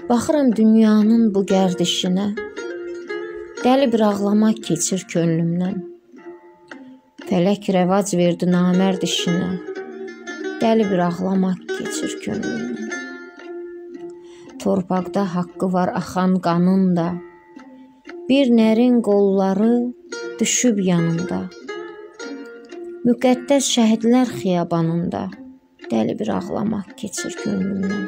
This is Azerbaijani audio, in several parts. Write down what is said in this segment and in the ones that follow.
Baxıram dünyanın bu gərdişinə, dəli bir ağlamaq keçir könlümdən. Fələk rəvac verdi namərd işinə, dəli bir ağlamaq keçir könlümdən. Torpaqda haqqı var axan qanın da, bir nərin qolları düşüb yanında. Müqəddəs şəhidlər xiyabanında, dəli bir ağlamaq keçir könlümdən.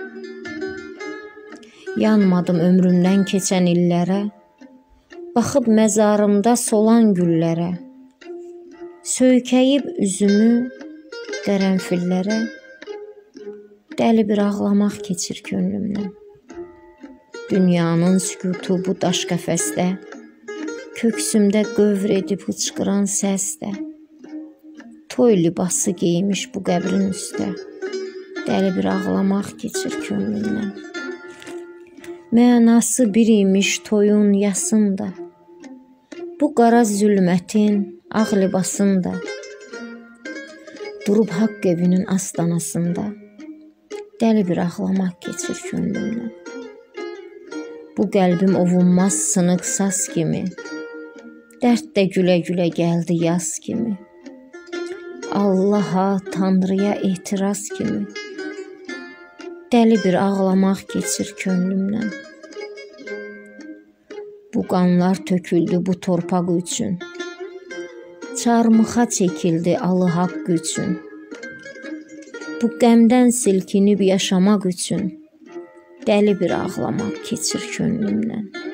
Yanmadım ömrümdən keçən illərə, baxıb məzarımda solan güllərə, söykəyib üzümü qərənfillərə, dəli bir ağlamaq keçir könlümdən. Dünyanın sükutu bu daş qəfəsdə, köksümdə qövr edib hıçqıran səsdə, toy libası geymiş bu qəbrin üstə, dəli bir ağlamaq keçir könlümdən. Mənası bir imiş toyun yasında, bu qara zülmətin ağ libasında, durub haqq evinin astanasında, dəli bir ağlamaq keçir könlümdən. Bu qəlbim ovunmaz sınıq saz kimi, dərd də gülə-gülə gəldi yaz kimi, Allaha, Tanrıya etiraz kimi, dəli bir ağlamaq keçir könlümdən. Bu qanlar töküldü bu torpaq üçün, çarmıxa çəkildi alı haqq üçün, bu qəmdən silkinib yaşamaq üçün, dəli bir ağlamaq keçir könlümdən.